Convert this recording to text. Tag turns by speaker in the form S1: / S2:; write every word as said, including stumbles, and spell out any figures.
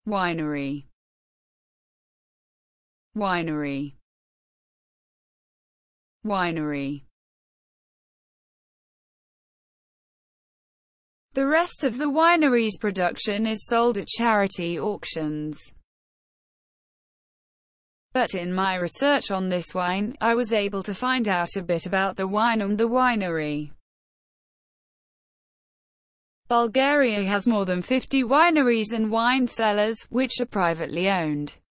S1: winery, winery, winery. The rest of the winery's production is sold at charity auctions. But in my research on this wine, I was able to find out a bit about the wine and the winery. Bulgaria has more than fifty wineries and wine cellars, which are privately owned.